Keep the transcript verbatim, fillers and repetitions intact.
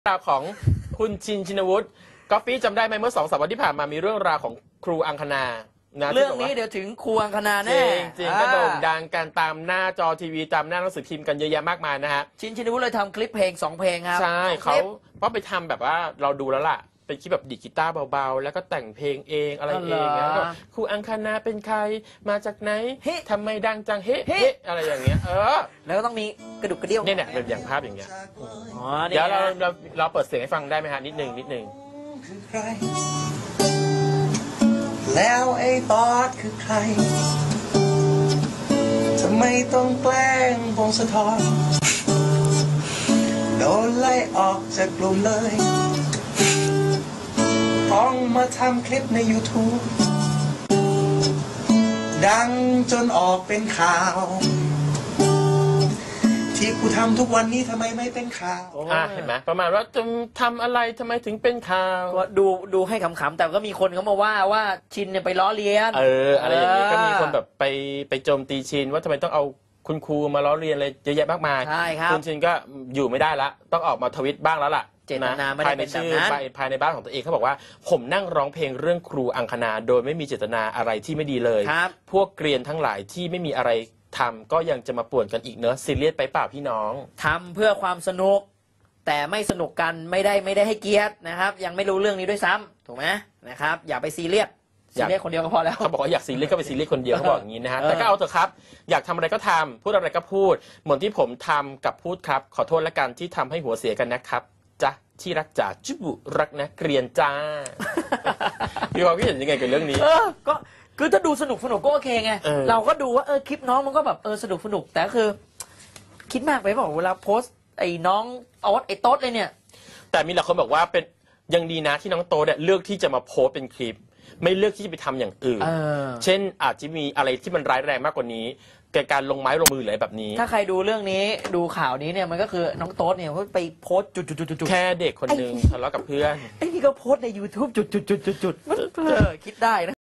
ราวของคุณชินชินวุฒิก๊อฟฟี่จำได้ไหมเมื่อสองสามวันที่ผ่านมามีเรื่องราวของครูอังคณานะเรื่องนี้เดี๋ยวถึงครูอังคณาแน่จริงๆก็โด่งดังการตามหน้าจอทีวีตามหน้าหนังสือพิมพ์กันเยอะแยะมากมายนะฮะชินชินวุฒิเลยทำคลิปเพลงสองเพลงครับใช่เขาเพราะไปทำแบบว่าเราดูแล้วล่ะเป็นคลิปแบบดีดกีตาร์เบาๆแล้วก็แต่งเพลงเองอะไรเองแล้วก็ครูอังคณาเป็นใครมาจากไหนทำไมดังจังเฮ้เฮ้อะไรอย่างเงี้ยเออแล้วก็ต้องมีกระดุกกระเดี่ยวเนี่ยเนี่ยแบบอย่างภาพอย่างเงี้ยเดี๋ยวเราเราเราเปิดเสียงให้ฟังได้ไหมฮะนิดนึงนิดนึงแล้วไอ้ตอดคือใครทำไมต้องแกล้งพงศธรโดนไล่ออกจากกลุ่มเลยต้องมาทำคลิปใน ยูทูบ ดังจนออกเป็นข่าวที่กูทำทุกวันนี้ทำไมไม่เป็นข่าวอ่าเห็นไหมประมาณว่าจะทำอะไรทำไมถึงเป็นข่าวดูดูให้ขำๆแต่ก็มีคนเขามาว่าว่าชินเนี่ยไปล้อเลียนเอออะไรอย่างนี้ก็มีคนแบบไปไปโจมตีชินว่าทำไมต้องเอาคุณครูมาล้อเลียนอะไรเยอะแยะมากมายใช่ครับคุณชินก็อยู่ไม่ได้ละต้องออกมาทวิตบ้างแล้วล่ะเจตนาไม่ได้เป็นแบบนั้นภายในบ้านของตัวเองเขาบอกว่าผมนั่งร้องเพลงเรื่องครูอังคณาโดยไม่มีเจตนาอะไรที่ไม่ดีเลยพวกเกรียนทั้งหลายที่ไม่มีอะไรทำก็ยังจะมาป่วนกันอีกเนอะซีเรียสไปเปล่าพี่น้องทำเพื่อความสนุกแต่ไม่สนุกกันไม่ได้ไม่ได้ให้เกียรตินะครับยังไม่รู้เรื่องนี้ด้วยซ้ำถูกไหมนะครับอย่าไปซีเรียสซีเรียสคนเดียวก็พอแล้วเขาบอกว่าอยากซีเรียสก็ไปซีเรียสคนเดียวเขาบอกอย่างนี้นะฮะแต่ก็เอาเถอะครับอยากทำอะไรก็ทำพูดอะไรก็พูดเหมือนที่ผมทำกับพูดครับขอโทษและกันที่ทำให้หัวเสียกันนะครับจ้ะที่รักจ๋าจุบุรักนะเกรียนจ้าพี่ความคิดเห็นยังไงกับเรื่องนี้ก็คือถ้าดูสนุกสนุกก็โอเคไง เ, เราก็ดูว่าเออคลิปน้องมันก็แบบเออสนุกสนุกแต่คือคิดมากไปบอกเวลาโพสไอ้น้องออสไอ้โต๊ดเลยเนี่ยแต่มีหลายคนบอกว่าเป็นยังดีนะที่น้องโต๊ดเนี่ยเลือกที่จะมาโพสเป็นคลิปไม่เลือกที่จะไปทำอย่างอื่นเ, เช่นอาจจะมีอะไรที่มันร้ายแรงมากกว่านี้เกิดการลงไม้ลงมืออะไรแบบนี้ถ้าใครดูเรื่องนี้ดูข่าวนี้เนี่ยมันก็คือน้องโต๊ดเนี่ยเขาไปโพสจุดจุดจุดจุดแค่เด็กคนหนึ่งทะเลาะกับเพื่อนไอ้นี่ก็โพสใน ยูทูบ จุดจุดจุดจุดจุดคิดได้นะ